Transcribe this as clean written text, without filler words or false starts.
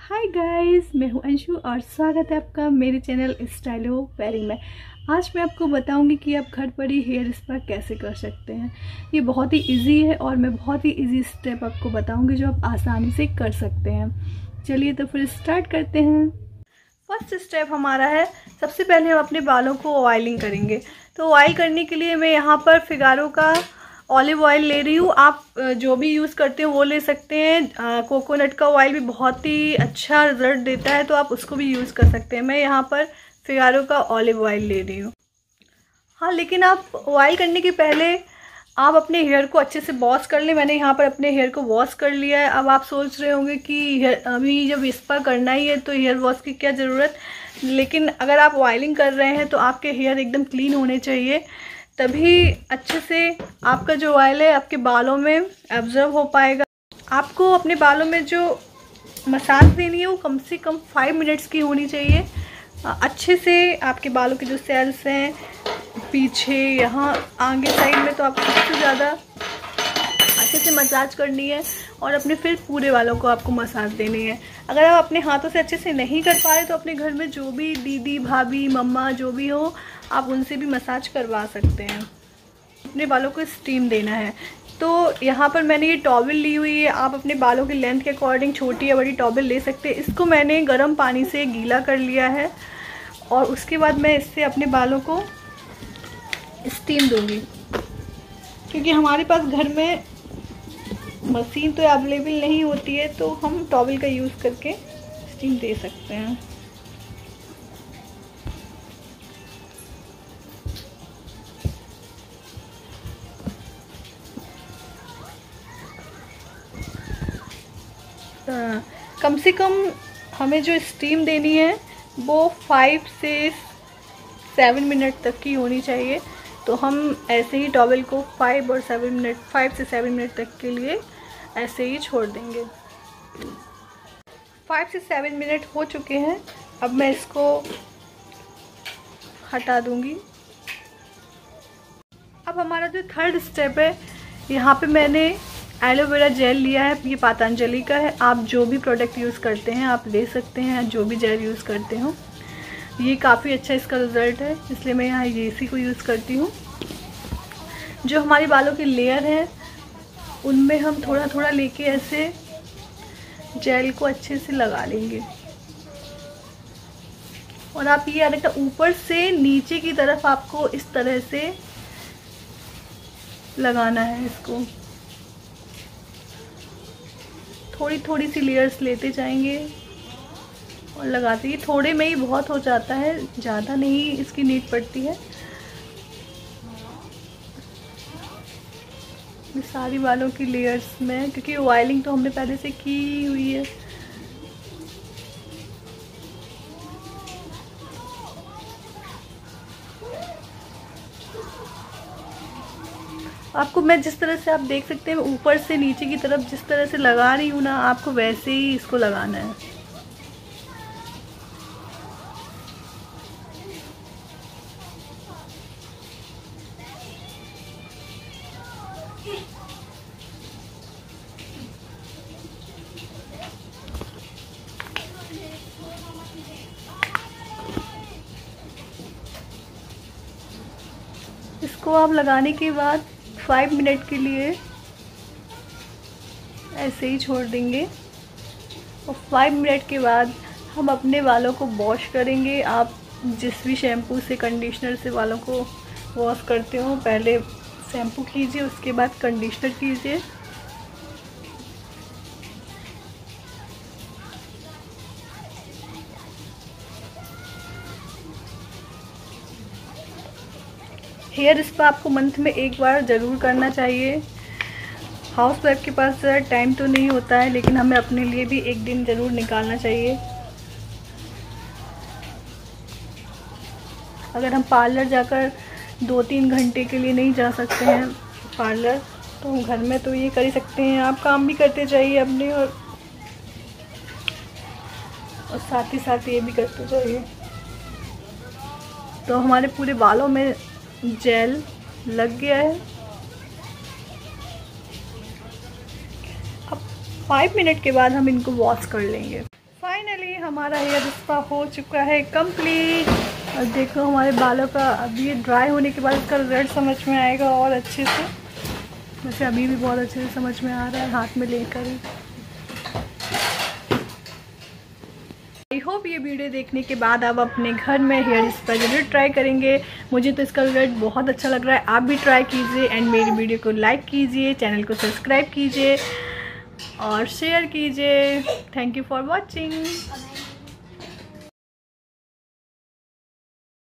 Hi guys, मैं हूं अंशु और स्वागत है आपका मेरे चैनल स्टाइलो वेरी में। आज मैं आपको बताऊंगी कि आप घर पर ही हेयर स्पा कैसे कर सकते हैं। ये बहुत ही इजी है और मैं बहुत ही इजी स्टेप आपको बताऊंगी जो आप आसानी से कर सकते हैं। चलिए तो फिर स्टार्ट करते हैं। फर्स्ट स्टेप हमारा है, सबसे पहले हम अपने बालों को ऑयलिंग करेंगे। तो ऑयल करने के लिए मैं यहाँ पर फिगारो का ऑलिव ऑयल ले रही हूँ। आप जो भी यूज़ करते हो वो ले सकते हैं। कोकोनट का ऑयल भी बहुत ही अच्छा रिजल्ट देता है, तो आप उसको भी यूज़ कर सकते हैं। मैं यहाँ पर फिगारो का ऑलिव ऑयल ले रही हूँ। हाँ, लेकिन आप ऑयल करने के पहले आप अपने हेयर को अच्छे से वॉश कर लें। मैंने यहाँ पर अपने हेयर को वॉश कर लिया है। अब आप सोच रहे होंगे कि अभी जब स्पा करना ही है तो हेयर वॉश की क्या ज़रूरत। लेकिन अगर आप ऑयलिंग कर रहे हैं तो आपके हेयर एकदम क्लीन होने चाहिए, तभी अच्छे से आपका जो ऑयल है आपके बालों में एब्जॉर्ब हो पाएगा। आपको अपने बालों में जो मसाज देनी है वो कम से कम 5 मिनट्स की होनी चाहिए। अच्छे से आपके बालों के जो सेल्स हैं पीछे, यहाँ आगे साइड में, तो आपको सबसे ज़्यादा अच्छे से मसाज करनी है और अपने फिर पूरे बालों को आपको मसाज देनी है। अगर आप अपने हाथों से अच्छे से नहीं कर पा रहे तो अपने घर में जो भी दीदी, भाभी, मम्मा जो भी हो, आप उनसे भी मसाज करवा सकते हैं। अपने बालों को स्टीम देना है। तो यहाँ पर मैंने ये टॉवल ली हुई है। आप अपने बालों की लेंथ के अकॉर्डिंग छोटी या बड़ी टॉवल ले सकते हैं। इसको मैंने गर्म पानी से गीला कर लिया है और उसके बाद मैं इससे अपने बालों को स्टीम दूंगी। क्योंकि हमारे पास घर में मशीन तो अवेलेबल नहीं होती है, तो हम टॉवल का यूज़ करके स्टीम दे सकते हैं। कम से कम हमें जो स्टीम देनी है वो 5 से 7 मिनट तक की होनी चाहिए। तो हम ऐसे ही टॉवल को 5 से 7 मिनट तक के लिए ऐसे ही छोड़ देंगे। 5 से 7 मिनट हो चुके हैं। अब मैं इसको हटा दूंगी। अब हमारा जो थर्ड स्टेप है, यहाँ पे मैंने एलोवेरा जेल लिया है। ये पतंजलि का है। आप जो भी प्रोडक्ट यूज़ करते हैं आप ले सकते हैं, जो भी जेल यूज़ करते हो। ये काफ़ी अच्छा इसका रिज़ल्ट है, इसलिए मैं यहाँ इसी को यूज़ करती हूँ। जो हमारे बालों की लेयर है उनमें हम थोड़ा थोड़ा लेके ऐसे जेल को अच्छे से लगा लेंगे। और आप ये याद रखना, ऊपर से नीचे की तरफ आपको इस तरह से लगाना है। इसको थोड़ी थोड़ी सी लेयर्स लेते जाएंगे और लगाते ही, थोड़े में ही बहुत हो जाता है, ज़्यादा नहीं इसकी नीड पड़ती है। सारी बालों की लेयर्स में, क्योंकि ऑयलिंग तो हमने पहले से की हुई है। आपको मैं जिस तरह से आप देख सकते हैं, ऊपर से नीचे की तरफ जिस तरह से लगा रही हूँ ना, आपको वैसे ही इसको लगाना है। इसको आप लगाने के बाद 5 मिनट के लिए ऐसे ही छोड़ देंगे और 5 मिनट के बाद हम अपने बालों को वॉश करेंगे। आप जिस भी शैम्पू से, कंडीशनर से बालों को वॉश करते हो, पहले शैम्पू कीजिए, उसके बाद कंडीशनर कीजिए। हेयर स्पा आपको मंथ में एक बार ज़रूर करना चाहिए। हाउस वाइफ के पास टाइम तो नहीं होता है, लेकिन हमें अपने लिए भी एक दिन ज़रूर निकालना चाहिए। अगर हम पार्लर जाकर 2-3 घंटे के लिए नहीं जा सकते हैं पार्लर, तो हम घर में तो ये कर ही सकते हैं। आप काम भी करते जाइए अपने, और साथ ही साथ ये भी करते जाइए। तो हमारे पूरे बालों में जेल लग गया है। अब 5 मिनट के बाद हम इनको वॉश कर लेंगे। 5 फाइनली हमारा हेयर स्पा हो चुका है कंप्लीट। और देखो हमारे बालों का अभी ये ड्राई होने के बाद इसका रिजल्ट समझ में आएगा और अच्छे से। वैसे अभी भी बहुत अच्छे से समझ में आ रहा है हाथ में लेकर ही। आई होप ये वीडियो देखने के बाद आप अपने घर में हेयर स्पा जरूर ट्राई करेंगे। मुझे तो इसका रिजल्ट बहुत अच्छा लग रहा है, आप भी ट्राई कीजिए एंड मेरी वीडियो को लाइक कीजिए, चैनल को सब्सक्राइब कीजिए और शेयर कीजिए। Thank you for watching.